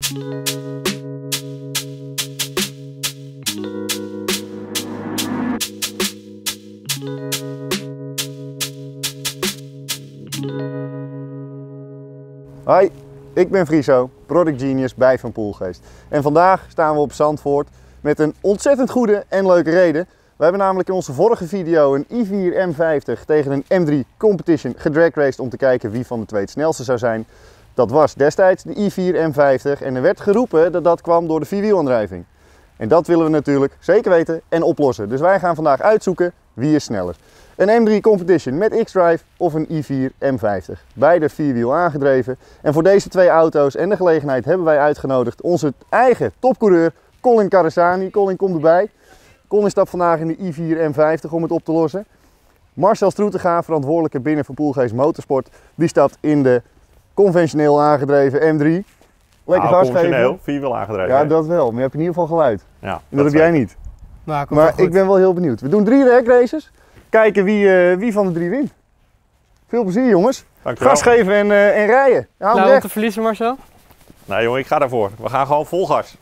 Hoi, ik ben Friso, Product Genius bij Van Poelgeest. En vandaag staan we op Zandvoort met een ontzettend goede en leuke reden. We hebben namelijk in onze vorige video een i4 M50 tegen een M3 Competition gedragraced om te kijken wie van de twee het snelste zou zijn. Dat was destijds de i4 M50 en er werd geroepen dat dat kwam door de vierwielaandrijving. En dat willen we natuurlijk zeker weten en oplossen. Dus wij gaan vandaag uitzoeken wie is sneller. Een M3 Competition met X-Drive of een i4 M50. Beide vierwiel aangedreven. En voor deze twee auto's en de gelegenheid hebben wij uitgenodigd onze eigen topcoureur Colin Carasani. Colin, kom erbij. Colin stapt vandaag in de i4 M50 om het op te lossen. Marcel Stroetega, verantwoordelijke binnen Van Poelgeest Motorsport, die stapt in de conventioneel aangedreven M3. Lekker gas geven. Conventioneel, vierwiel aangedreven. Ja, dat wel. Maar je hebt in ieder geval geluid. Ja, en dat heb jij niet. Nou, maar ik ben wel heel benieuwd. We doen 3 race-races. Kijken wie van de 3 wint. Veel plezier, jongens. Dankjewel. Gas geven en rijden. Klaar om te verliezen, Marcel? Nee jongen, ik ga daarvoor. We gaan gewoon vol gas.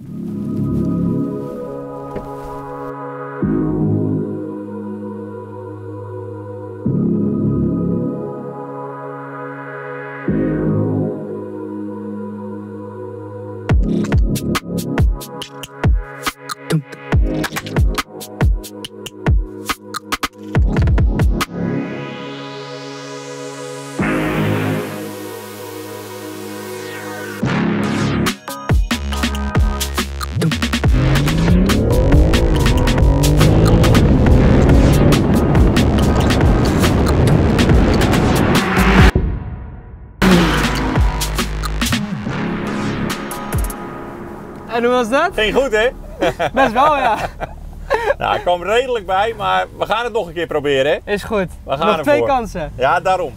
En hoe was dat? Ging goed, hè? Best wel, ja. Nou, ik kwam redelijk bij, maar we gaan het nog een keer proberen, hè? Is goed. We gaan nog 2 ervoor. kansen. Ja, daarom.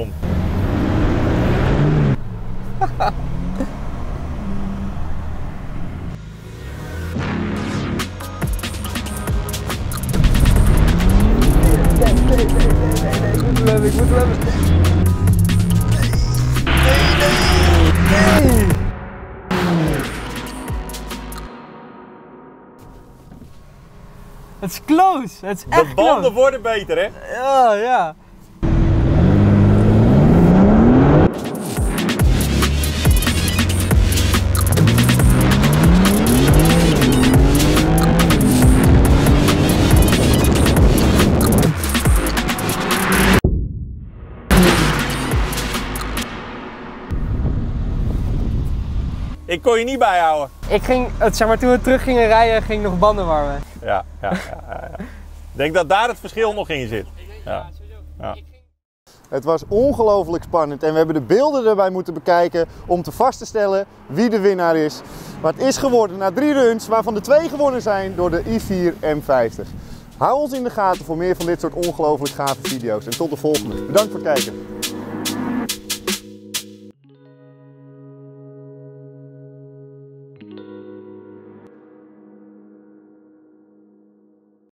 Ik moet hem hebben. Nee. Het is close. Het is echt De banden close. worden beter, hè? Ja, ja. Ik kon je niet bijhouden. Ik ging, zeg maar, toen we terug gingen rijden, ging ik nog banden warmen. Ja. Ik denk dat daar het verschil nog in zit. Ja. Het was ongelooflijk spannend en we hebben de beelden erbij moeten bekijken om te vast te stellen wie de winnaar is. Maar het is geworden na 3 runs, waarvan de 2 gewonnen zijn door de i4 M50. Hou ons in de gaten voor meer van dit soort ongelooflijk gave video's en tot de volgende. Bedankt voor het kijken.